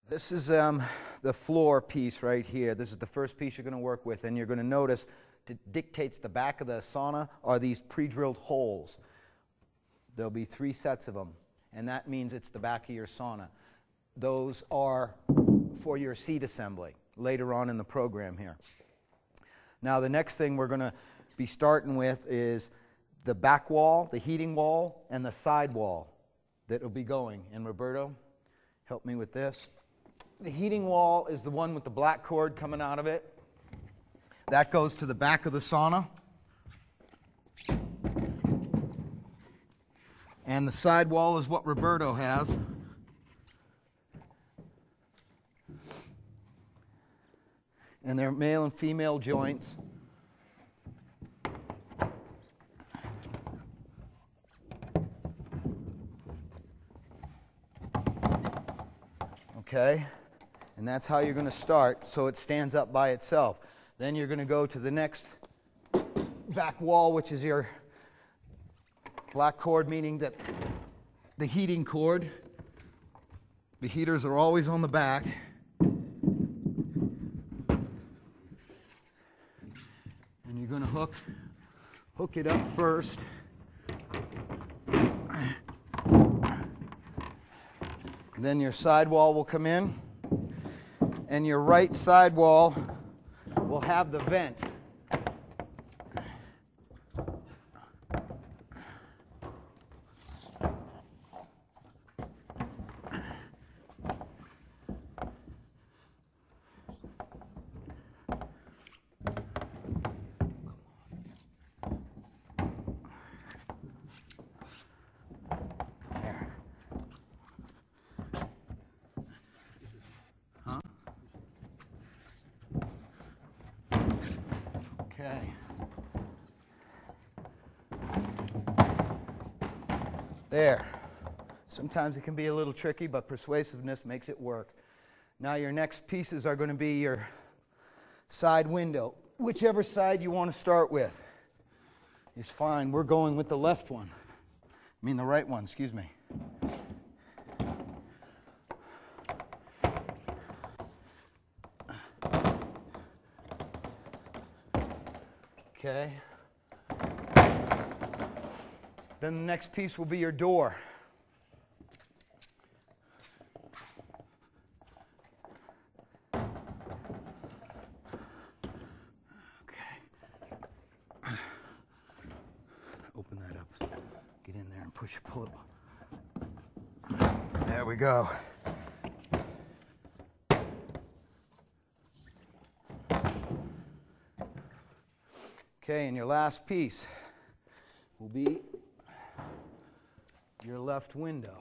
This is the floor piece right here. This is the first piece you're going to work with, and you're going to notice it dictates the back of the sauna are these pre-drilled holes. There'll be 3 sets of them, and that means it's the back of your sauna. Those are for your seat assembly later on in the program here. Now the next thing we're going to be starting with is the back wall, the heating wall, and the side wall that will be going. And Roberto, help me with this. The heating wall is the one with the black cord coming out of it. That goes to the back of the sauna. And the side wall is what Roberto has. And they're male and female joints. Okay, and that's how you're going to start, so it stands up by itself. Then you're going to go to the next back wall, which is your black cord, meaning that the heating cord, the heaters are always on the back. And you're going to hook it up first. Then your sidewall will come in, and your right sidewall will have the vent. Okay. There. Sometimes it can be a little tricky, but persuasiveness makes it work. Now your next pieces are going to be your side window. Whichever side you want to start with is fine. We're going with the left one. I mean the right one, excuse me. Okay. Then the next piece will be your door. Okay. Open that up. Get in there and push it, pull it. There we go. Okay, and your last piece will be your left window.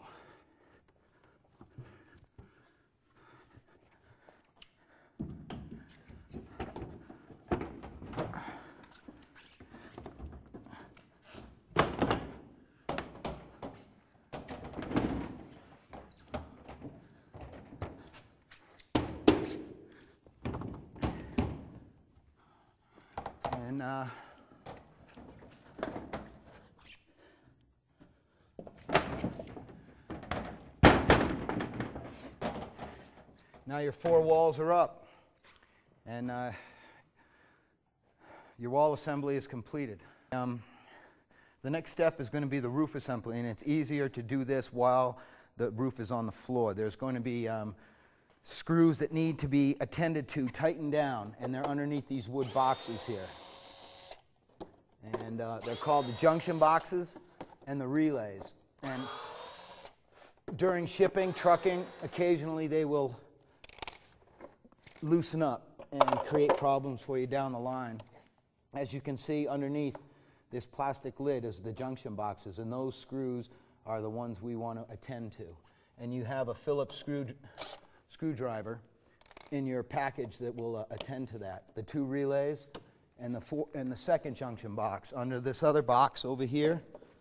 And now your 4 walls are up, and your wall assembly is completed. The next step is going to be the roof assembly, and it's easier to do this while the roof is on the floor. There's going to be screws that need to be attended to, tightened down, and they're underneath these wood boxes here. And they're called the junction boxes and the relays. And during shipping, trucking, occasionally they will loosen up and create problems for you down the line. As you can see underneath this plastic lid is the junction boxes, and those screws are the ones we want to attend to. And you have a Phillips screwdriver in your package that will attend to that. The 2 relays and the second junction box. Under this other box over here,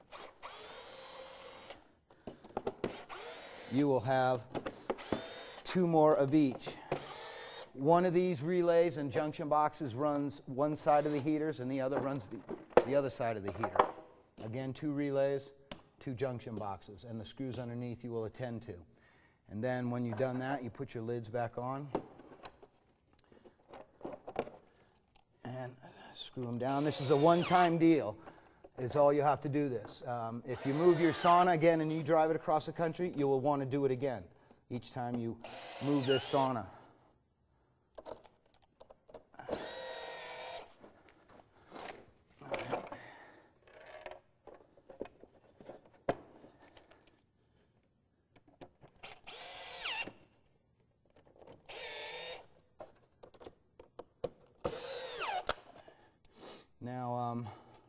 you will have 2 more of each. One of these relays and junction boxes runs one side of the heaters, and the other runs the other side of the heater. Again, 2 relays, 2 junction boxes, and the screws underneath you will attend to. And then when you've done that, you put your lids back on and screw them down. This is a one-time deal. It's all you have to do this. If you move your sauna again and you drive it across the country, you will want to do it again each time you move this sauna. Now,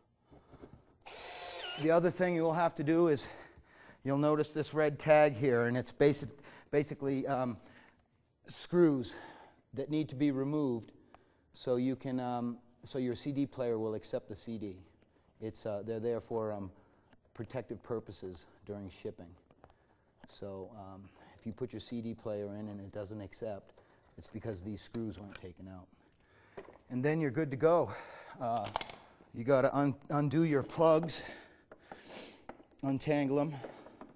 the other thing you'll have to do is, you'll notice this red tag here, and it's basically screws that need to be removed so you can, so your CD player will accept the CD. They're there for protective purposes during shipping. So if you put your CD player in and it doesn't accept, it's because these screws weren't taken out. And then you're good to go. You got to undo your plugs, untangle them,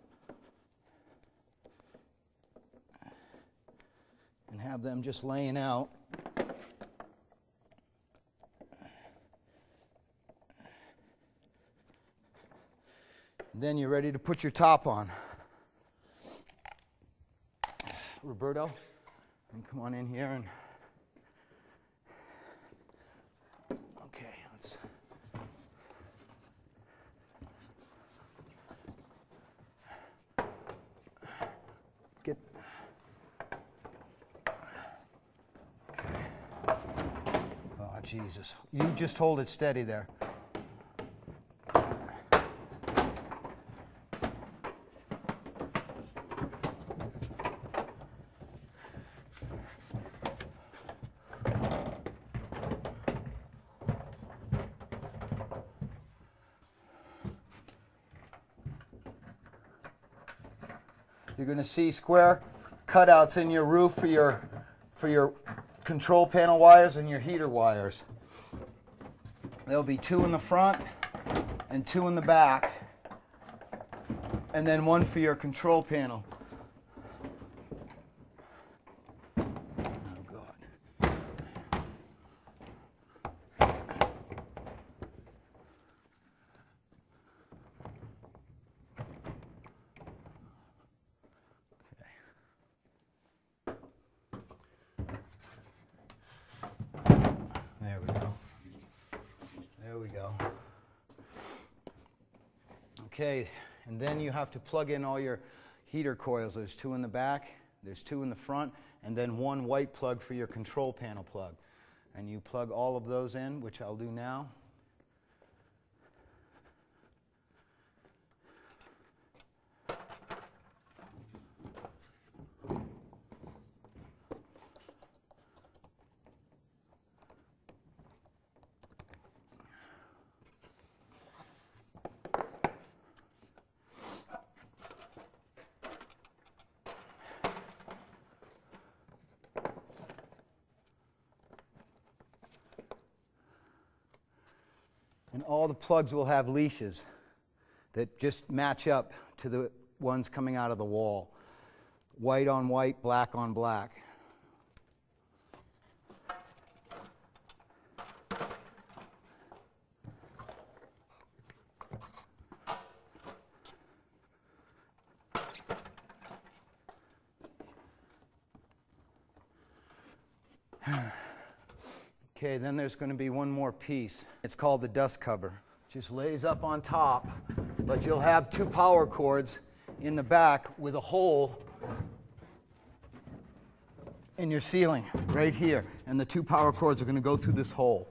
and have them just laying out. And then you're ready to put your top on. Roberto, and come on in here and okay, let's get okay. Oh Jesus. You just hold it steady there. You're going to see square cutouts in your roof for your control panel wires and your heater wires. There'll be 2 in the front and 2 in the back, and then 1 for your control panel. Oh God. There we go. There we go. Okay, and then you have to plug in all your heater coils. There's 2 in the back, there's 2 in the front, and then 1 white plug for your control panel plug. And you plug all of those in, which I'll do now. And all the plugs will have leashes that just match up to the ones coming out of the wall. White on white, black on black. Okay, then there's going to be 1 more piece. It's called the dust cover. Just lays up on top, but you'll have 2 power cords in the back with a hole in your ceiling right here. And the 2 power cords are going to go through this hole.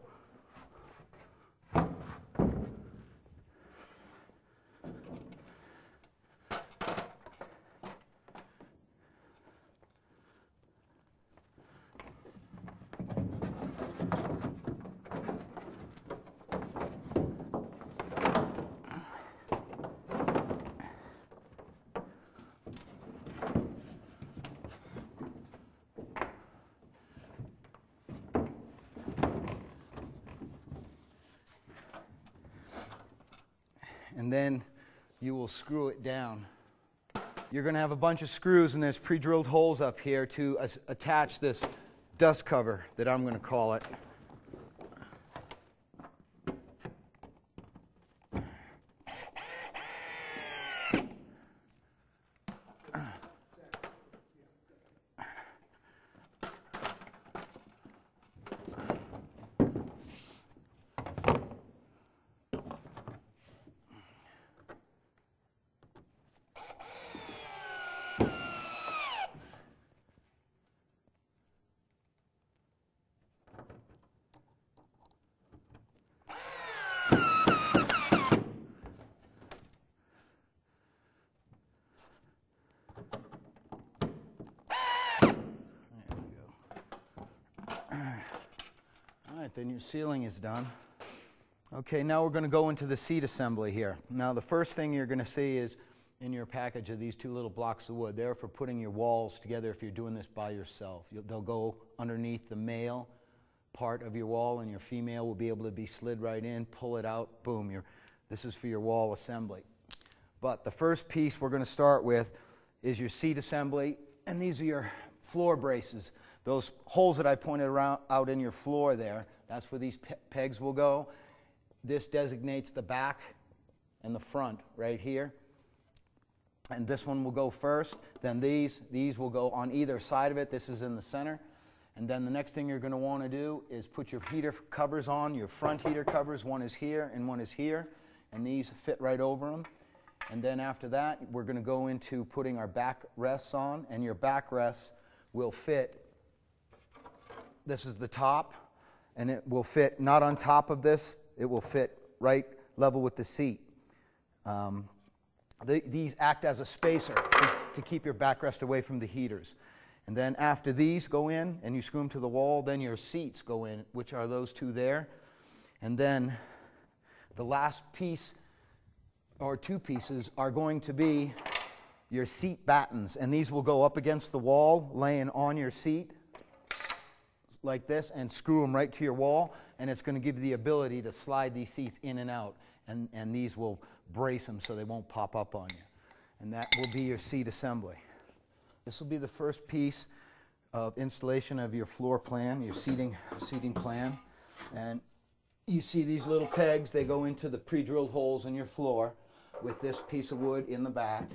And then you will screw it down You're going to have a bunch of screws, and there's pre-drilled holes up here to attach this dust cover that I'm going to call it. Then your ceiling is done. Okay, now we're going to go into the seat assembly here. Now the first thing you're going to see is in your package are these two little blocks of wood. They're for putting your walls together if you're doing this by yourself. They'll go underneath the male part of your wall, and your female will be able to be slid right in, pull it out, boom. This is for your wall assembly. But the first piece we're going to start with is your seat assembly, and these are your floor braces. Those holes that I pointed out in your floor there, that's where these pegs will go. This designates the back and the front right here. And this one will go first. Then these will go on either side of it. This is in the center. And then the next thing you're going to want to do is put your heater covers on, your front heater covers. One is here and one is here. And these fit right over them. And then after that, we're going to go into putting our back rests on. And your back rests will fit. This is the top. And it will fit not on top of this, it will fit right level with the seat. These act as a spacer to keep your backrest away from the heaters. And then after these go in and you screw them to the wall, then your seats go in, which are those two there. And then the last piece, or two pieces, are going to be your seat battens. And these will go up against the wall, laying on your seat, like this, and screw them right to your wall, and it's going to give you the ability to slide these seats in and out, and these will brace them so they won't pop up on you. And that will be your seat assembly. This will be the first piece of installation of your floor plan, your seating plan. And you see these little pegs, they go into the pre-drilled holes in your floor with this piece of wood in the back.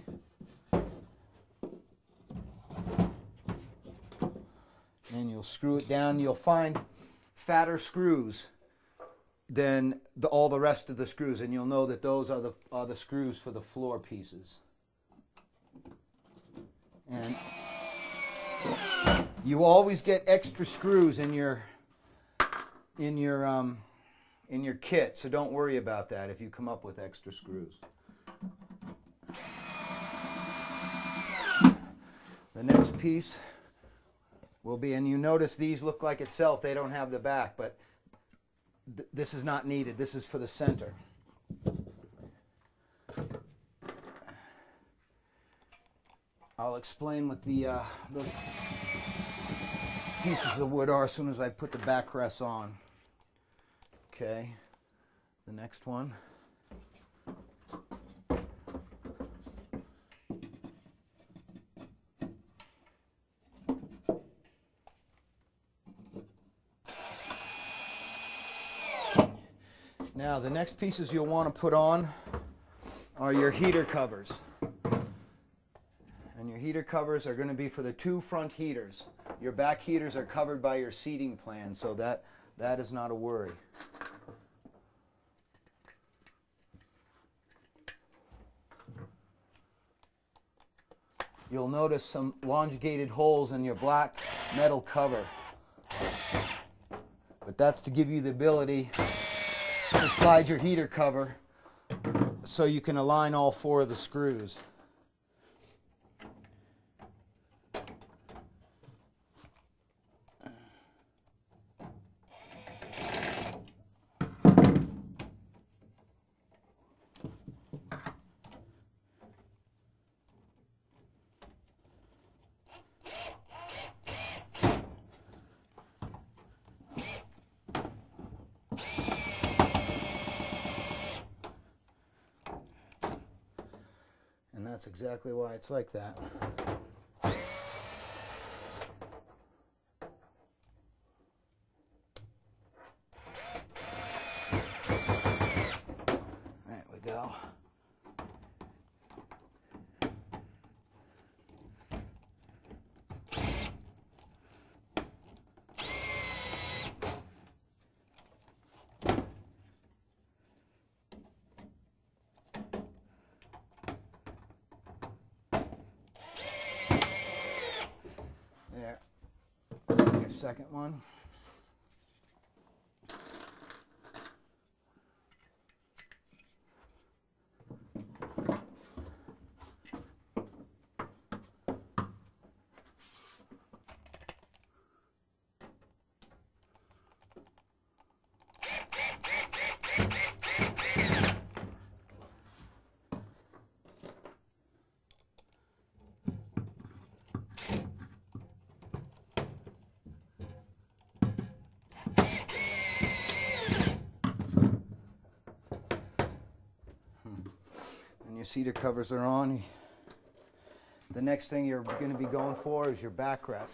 And you'll screw it down. You'll find fatter screws than all the rest of the screws, and you'll know that those are the screws for the floor pieces. And you always get extra screws in your kit, so don't worry about that if you come up with extra screws. The next piece will be, and you notice these look like itself, they don't have the back, but this is not needed. This is for the center. I'll explain what those pieces of wood are as soon as I put the backrests on. Okay, the next one. Now, the next pieces you'll want to put on are your heater covers. And your heater covers are going to be for the two front heaters. Your back heaters are covered by your seating plan, so that is not a worry. You'll notice some elongated holes in your black metal cover. But that's to give you the ability to slide your heater cover so you can align all four of the screws. And that's exactly why it's like that. There we go. There. Your second one. Your cedar covers are on. The next thing you're going to be going for is your backrest.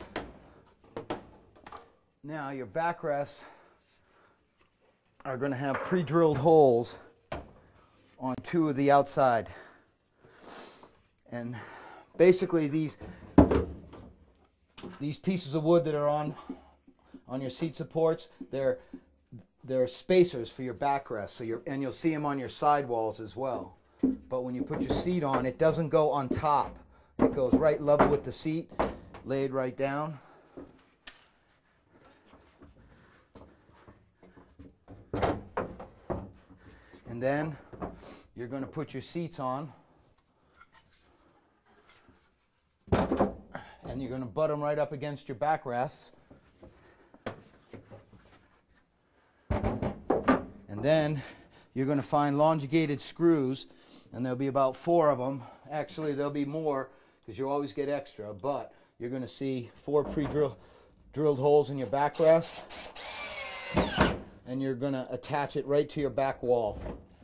Now your backrests are going to have pre-drilled holes on two of the outside. And basically these pieces of wood that are on your seat supports, they're spacers for your backrest. So and you'll see them on your sidewalls as well. But when you put your seat on, it doesn't go on top. It goes right level with the seat, laid right down. And then you're going to put your seats on. And you're going to butt them right up against your backrests. And then you're going to find longigated screws, and there'll be about 4 of them. Actually, there'll be more because you always get extra, but you're going to see 4 drilled holes in your backrest, and you're going to attach it right to your back wall.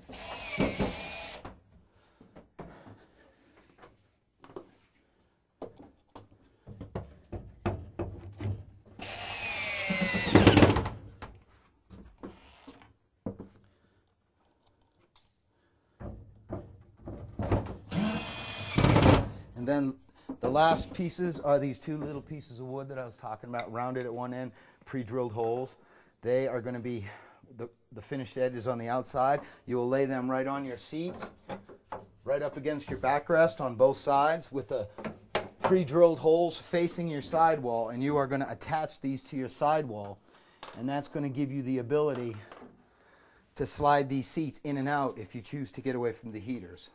And then the last pieces are these 2 little pieces of wood that I was talking about, rounded at one end, pre-drilled holes. They are going to be, the finished edges on the outside. You will lay them right on your seats, right up against your backrest on both sides with the pre-drilled holes facing your sidewall, and you are going to attach these to your sidewall. And that's going to give you the ability to slide these seats in and out if you choose to get away from the heaters.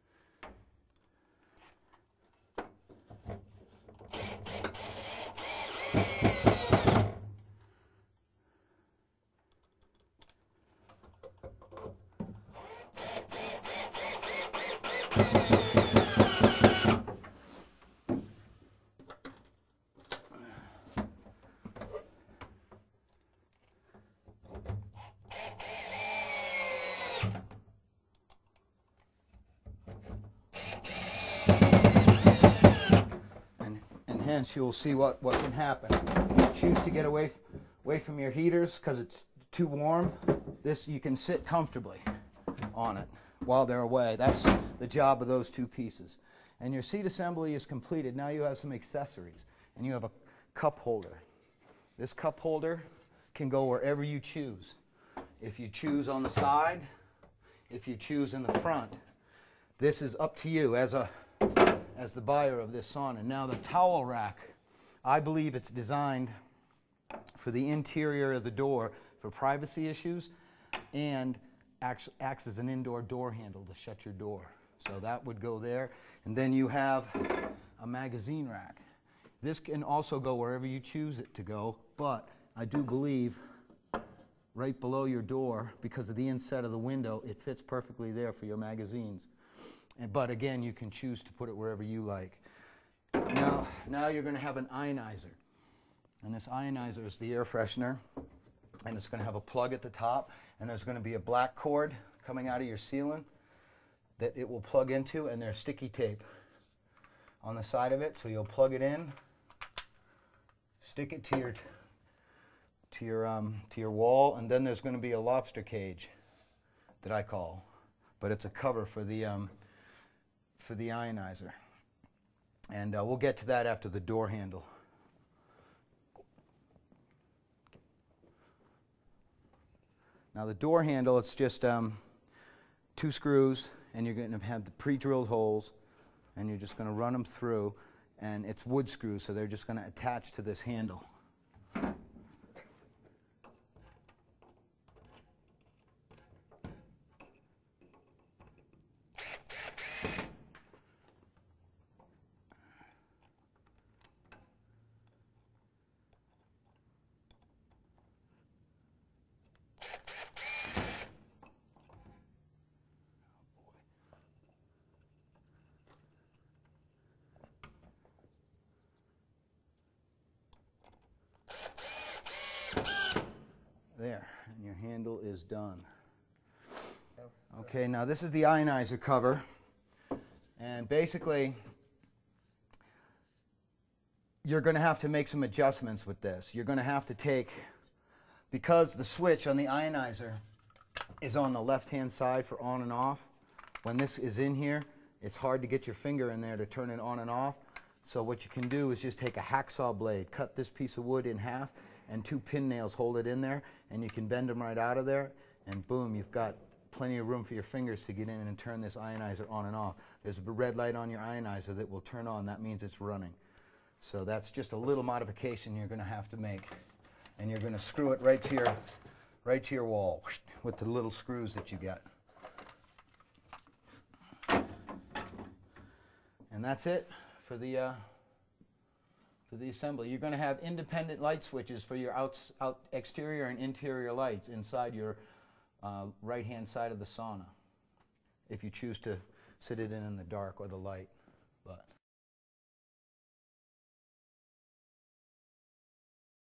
Hence, you'll see what can happen. You choose to get away from your heaters because it's too warm. This, you can sit comfortably on it while they're away. That's the job of those 2 pieces. And your seat assembly is completed. Now you have some accessories, and you have a cup holder. This cup holder can go wherever you choose. If you choose on the side, if you choose in the front, this is up to you as the buyer of this sauna. Now the towel rack, I believe it's designed for the interior of the door for privacy issues, and acts as an indoor door handle to shut your door. So that would go there. And then you have a magazine rack. This can also go wherever you choose it to go, but I do believe right below your door, because of the inside of the window, it fits perfectly there for your magazines. But again, you can choose to put it wherever you like. Now you're going to have an ionizer. And this ionizer is the air freshener. And it's going to have a plug at the top. And there's going to be a black cord coming out of your ceiling. that it will plug into, and there's sticky tape on the side of it. So you'll plug it in, stick it to your wall, and then there's going to be a lobster cage that I call, but it's a cover for the ionizer. And we'll get to that after the door handle. Now the door handle, it's just 2 screws, and you're going to have the pre-drilled holes, and you're just going to run them through, and it's wood screws, so they're just going to attach to this handle. There, and your handle is done. Okay, now this is the ionizer cover, and basically you're going to have to make some adjustments with this. You're going to have to take, because the switch on the ionizer is on the left-hand side for on and off, when this is in here, it's hard to get your finger in there to turn it on and off. So what you can do is just take a hacksaw blade, cut this piece of wood in half, and 2 pin nails hold it in there, and you can bend them right out of there, and boom, you've got plenty of room for your fingers to get in and turn this ionizer on and off. There's a red light on your ionizer that will turn on. That means it's running. So that's just a little modification you're going to have to make, and you're going to screw it right to your wall with the little screws that you get. And that's it for the assembly. You're going to have independent light switches for your exterior and interior lights inside your right-hand side of the sauna, if you choose to sit it in the dark or the light. But